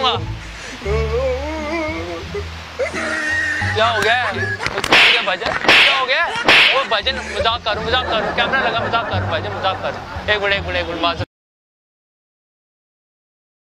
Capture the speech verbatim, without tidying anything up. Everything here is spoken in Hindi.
करूंगा। क्या हो गया? क्या भजन? क्या हो गया? वो भजन मजाक करूँ मजाक करूँ कैमरा लगा मजाक करूँ भाईजान मजाक करूँ। एक मिनट एक मिनट एक मिनट